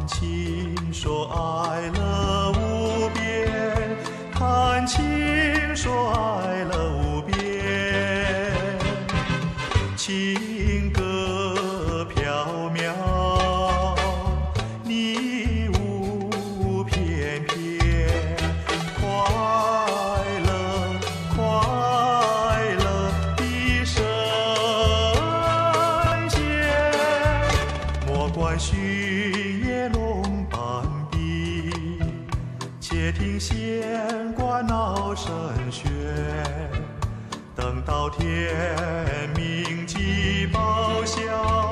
情说爱乐无边，谈情说爱乐无边，情歌缥缈，你舞翩翩，快乐快乐的神仙，莫管虚夜龙斑比，且听弦管闹声喧。等到天明即报晓。